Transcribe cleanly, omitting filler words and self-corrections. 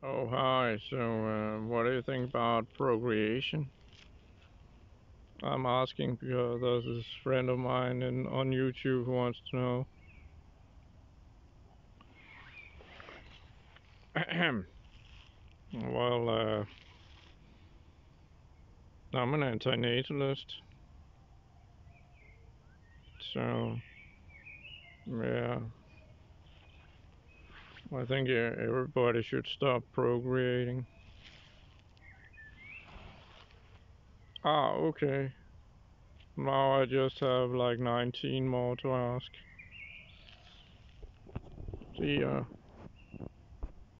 Oh, hi. So, what do you think about procreation? I'm asking because there's this friend of mine on YouTube who wants to know. Well, I'm an antinatalist, so yeah, I think everybody should stop procreating. Ah, okay. Now I just have like 19 more to ask. See ya.